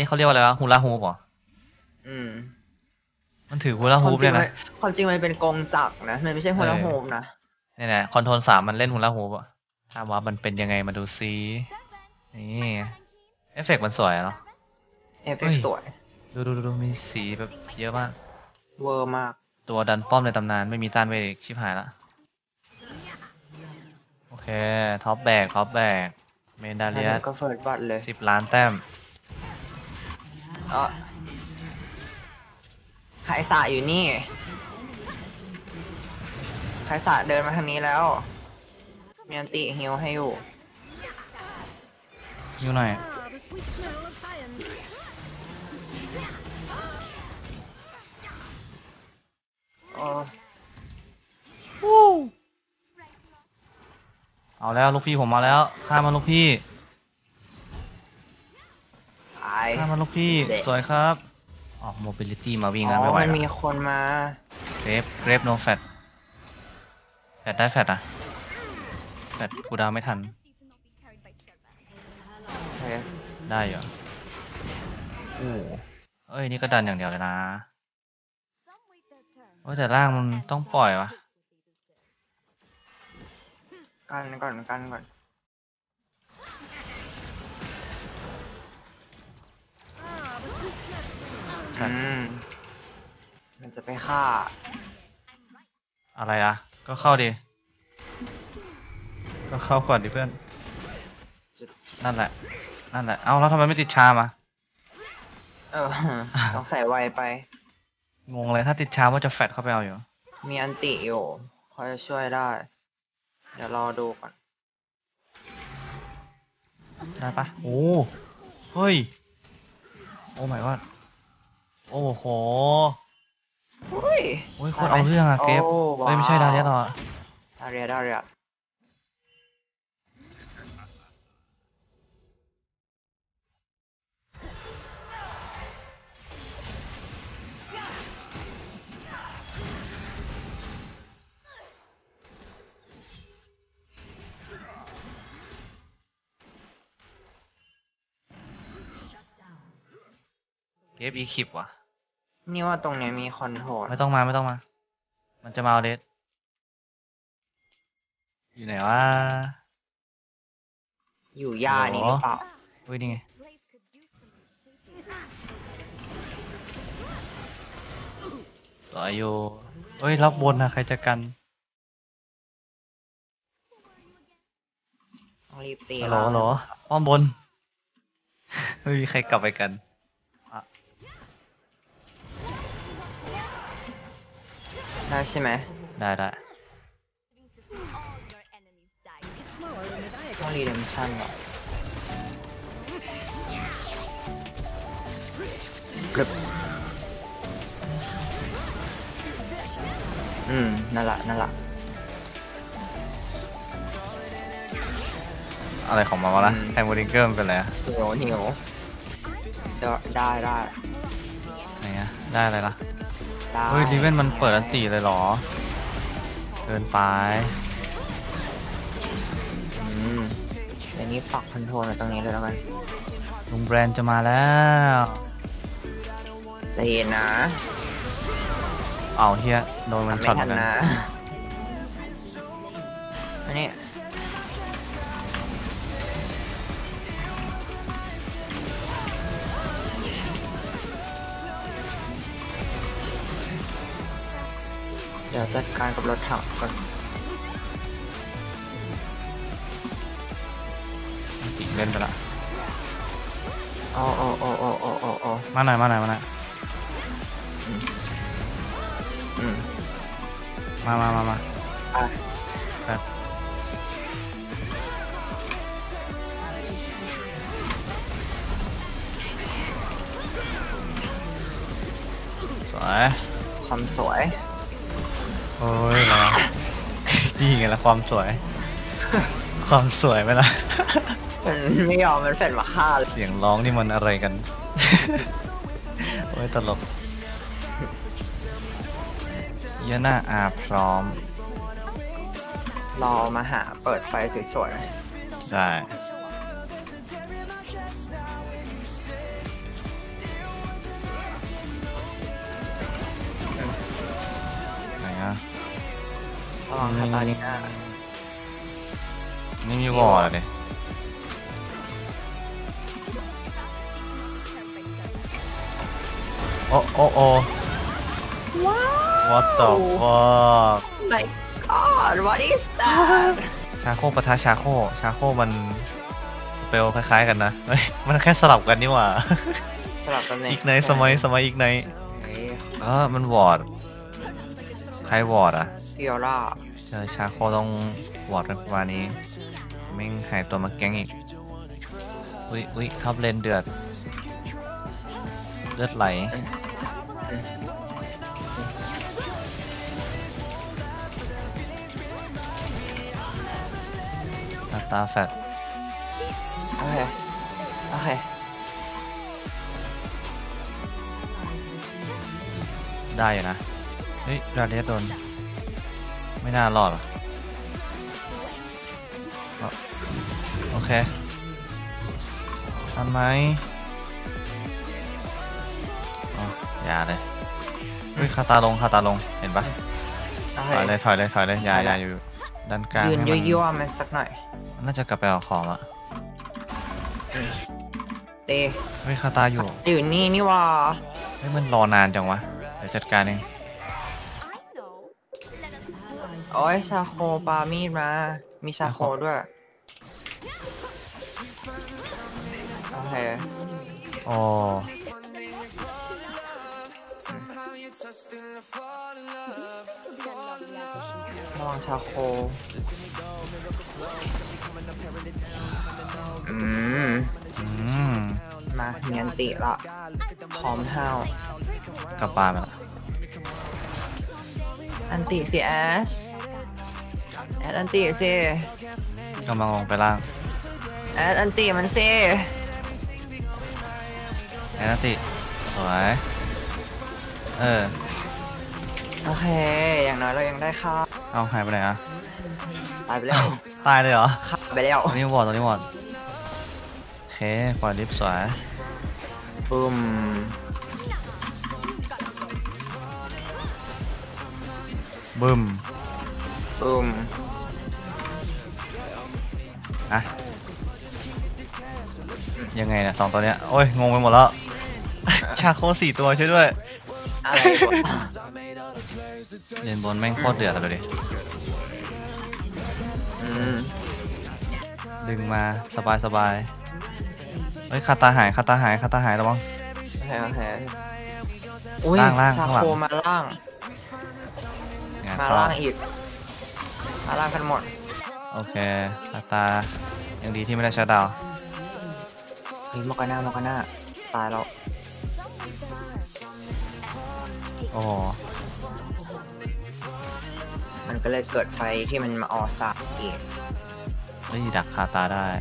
เขาเรียกว่าอะไรวะฮูลาฮูปเหรออืมมันถือฮูลาฮูปเลยนะความจริงมันเป็นกงจักรนะมันไม่ใช่ฮูลาฮูปนะเนี่ยนะคอนโทรล3มันเล่นฮูลาฮูปอ่ะถามว่ามันเป็นยังไงมาดูซินี่เอฟเฟกต์มันสวยเนาะเอฟเฟกต์สวยดูมีสีแบบเยอะมากเวอร์มากตัวดันป้อมในตำนานไม่มีต้านเวทอีกชิบหายละโอเคท็อปแบกเมดาเลียสก็เฟิร์สบัตเลย 10 ล้านแต้มไคสะอยู่นี่ไคสะเดินมาทางนี้แล้วมีอันติฮิวให้อยู่หน่อยเอาแล้วลูกพี่ผมมาแล้วฆ่ามันลูกพี่ฆ่ามันลูกพี่สวยครับออกโมบิลิตี้มาวิ่งกันไม่ไหวแล้วมีคนมาเกรฟโนแฟตได้แฟตอ่ะแฟตกูดาวไม่ทันได้เหรอโอ้เอ้ยนี่ก็ดันอย่างเดียวเลยนะแต่ร่างมันต้องปล่อยวะกันก่อนมันจะไปฆ่าอะไรอ่ะก็เข้าดิก็เข้าก่อนดิเพื่อนนั่นแหละเอาแล้วทำไมไม่ติดชามอ่ะต้องใส่ไวไปงงเลยถ้าติดชามว่าจะแฟตเข้าไปเอาอยู่มีอันติอยู่เขาจะช่วยได้เดี๋ยวรอดูก่อนได้ปะโอ้เฮ้ยโอ้ my god โอ้โหโอ้ยคนเอาเรื่องอะเก็บไม่ใช่ดาเรียหรอดาเรียเก็บอีคิปว่ะนี่ว่าตรงนี้มีคอนโทรลไม่ต้องมามันจะมาเอาเดสอยู่ไหนวะอยู่ย่านี่หรือเปล่านี่ไงสวยอยู่รับบนนะใครจะกันต้องรีบตีหรอป้อมบนไม่มีใครกลับไปกันได้ใช่ไหมได้ต้องรีเดมชั่นหรอนั่นแหละอะไรของมันวะล่ะไฮโมดิงเกอร์มันเป็นอะไรหิวได้ไหนอะได้อะไรล่ะลิเว่นมันเปิดอันตีเลยหรอเกินไปอันนี้ปักคอนโทรลตรงนี้เลยแล้วกันลุงแบรนด์จะมาแล้วใจเย็นนะเอาเฮียโดนมันช็อตกันนะอันนี้เดี๋ยวจัดการกับรถถังก่อนติเล่นไปละมาหน่อยมาครับสวยความสวยแล้วดีไงล่ะความสวยไหมล่ะมันไม่ยอมมันเสร็จมาฆ่าเสียงร้องนี่มันอะไรกันตลกยาน่าพร้อมรอมาหาเปิดไฟสวยๆได้ระวังคาตาลิน่าไม่มีวอร์ดเลยโอ้โอ้โอ้ว้าว what the fuck my god what is that ชาโคปะทะชาโคมันสเปลคล้ายๆกันนะเฮ้ยมันแค่สลับกันนี่หว่าสลับตำแหน่งอีกไนสมัยอีกไนมันวอร์ดใครวอร์ดอ่ะฟิโอล่าเจอชาโคต้องวอร์ดกันประมาณนี้แม่งหายตัวมาแก๊งอีกอุ้ยท็อปเลนเดือดเลือดไหลตาแฟดโอเคโอเคได้อยู่นะเฮ้ยราเดสโดนไม่น่ารอดหรอโอเคทันไหมอ๋ออย่าเลยเฮ้ยคาตาลงเห็นปะโอเคถอยเลยอย่าอยู่ด้านกลางยืนให้มันยั่วๆมันสักหน่อยมันน่าจะกลับไปเอาของละเตะเฮ้ยคาตาอยู่อยู่นี่นี่ว่าเฮ้ยมันรอนานจังวะเดี๋ยวจัดการเองโอ้ยชาโคปามีดมา มีชาโคด้วย โอเคโอ้ระวังชาโค อืม มาเนียนติละ พร้อมห้าวกลับบ้านไปละอันติสิแอชอันติสิกำลังลงไปล่างอันติมันสิแอนนาติสวยโอเค อย่างน้อยเรายังได้ค่าเอาหายไปไหนอะตายไปแล้วตายเลยเหรอฆ่าไปแล้วตรงนี้วอร์ดโอเคปล่อยลิฟต์สวยบึ้มบึ้มบึ้มอะยังไงเนี่ย2ตัวเนี้ยโอ้ยงงไปหมดแล้ว ชาโค4ตัวช่วยด้วยอะไรวะเรียนบนแม่งโคตรเดือดเลยดิอืมดึงมาสบายเฮ้ยคาตาหายระวังโอเคอุ้ยล่างชาข้างหลัโคงมาล่างงานมาเข้าล่างอีก มาล่างกันหมดโอเคคาตายังดีที่ไม่ได้ชัดดาวน์เฮ้ยมอกาน่าตายแล้วโอ้โหมันก็เลยเกิดไฟที่มันมาออกสากอีกเฮ้ยดักคาตาได้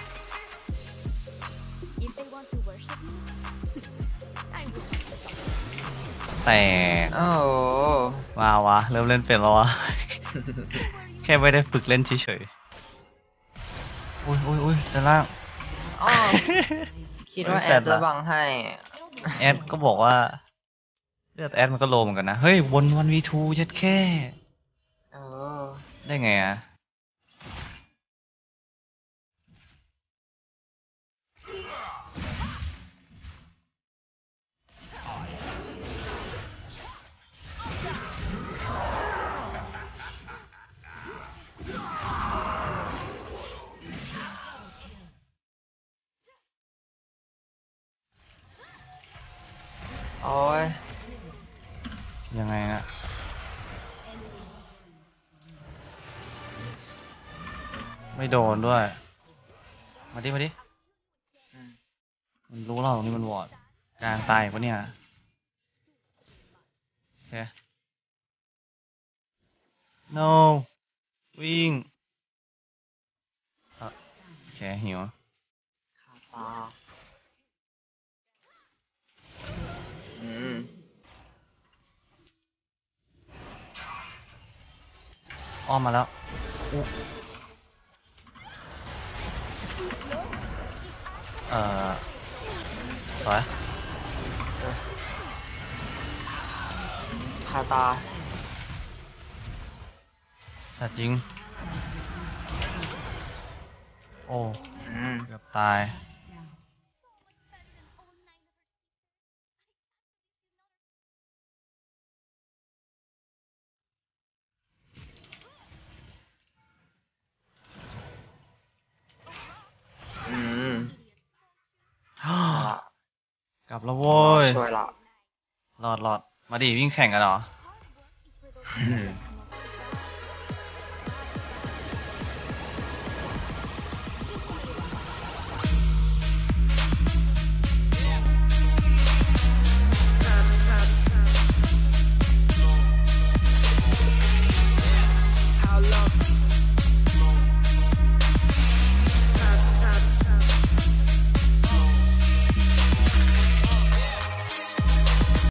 แต่โอ้โหวะเริ่มเล่นเป็นแล้ววะ แค่ไม่ได้ฝึกเล่นเฉยๆอุ้ยด้านล่างอ้อคิดว่าแอดจะบังให้แอดก็บอกว่าเลือดแอดมันก็โลเหมือนกันนะ เฮ้ยวน1v2ชัดแค่เออได้ไงอะโอ้ยยังไงอะไม่โดนด้วย มาดิอืมมันรู้เราตรงนี้มันวอร์ดกลางตายปะเนี่ยโอเค no วิ่งโอเคหิวคาตาอืมอ้อมมาแล้วอุ๊สวยคาตาสัตว์จริง โอ้อืมเกือบตายอืมเอาละกลับแล้วเดี๋ยวโว้รอย ช่วยละหลอด มาดิวิ่งแข่งกันเหรออืม